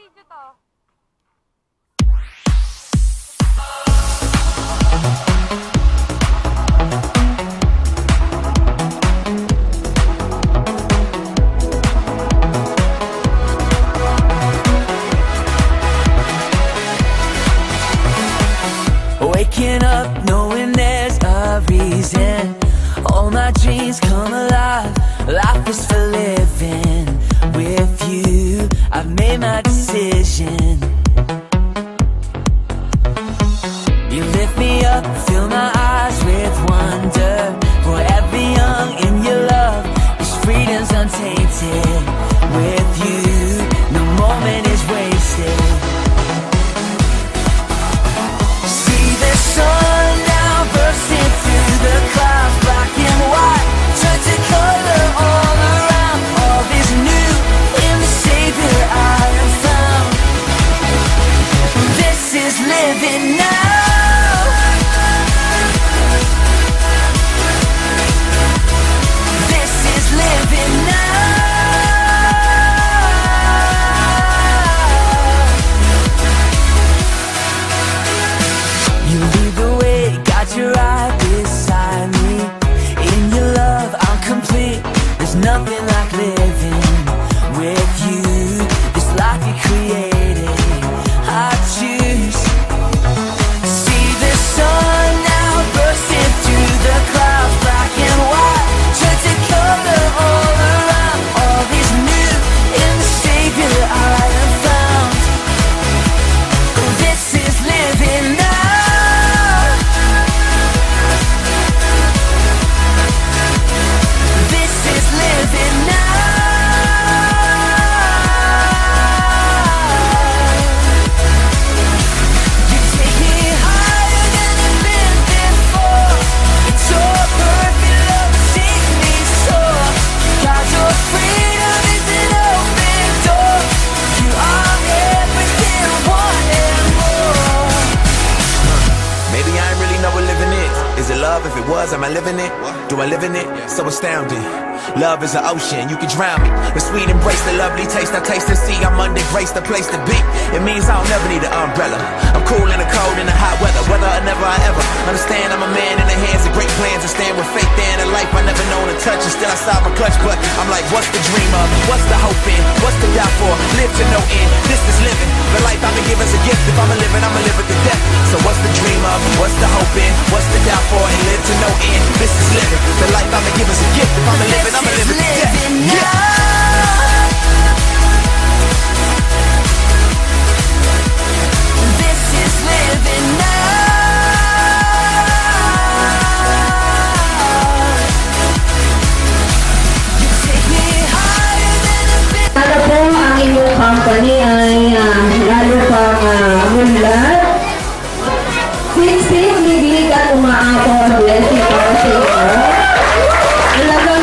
video to. Waking up knowing there's a reason. All my dreams come alive. Life is for living. With you, I've made my decision. You lift me up, fill my eyes with wonder. Forever young in your love, this freedom's untainted. With you, no moment is wasted. Sun now bursting through the clouds, black and white, turn to color all around. All is new in the Savior I have found. This is living now. This is living now. You lead the way, got you right beside me. In your love, I'm complete. There's nothing like living with you. This life you created, I choose. See the sun now bursting through the clouds, black and white, turn to color all around. All is new in the Savior I have found. This is living now. If it was, am I living it? Do I live in it? So astounding. Love is an ocean, you can drown me. The sweet embrace, the lovely taste, I taste and see. I'm under grace, the place to be. It means I'll never need an umbrella. I'm cool in the cold, in the hot weather. Whether or never I ever understand, I'm a man in the hands of great plans. And stand with faith there in a life I never known to touch. And still I saw my clutch, but I'm like, what's the dream of? What's the hope in? What's the doubt for? Live to no end, this is living. The life I've been given's a gift. If I'm a living, I'ma live it to death. So what's the dream of? What's the hope in? What's the doubt for? And live to no end, this is living. The life I've been given's a gift. If I'm a living, I'ma live it to death. Para po ang inyong company ay lalo pang munlad. Siksik, bibig at umaapaw ang blessing para sa inyo. Talagang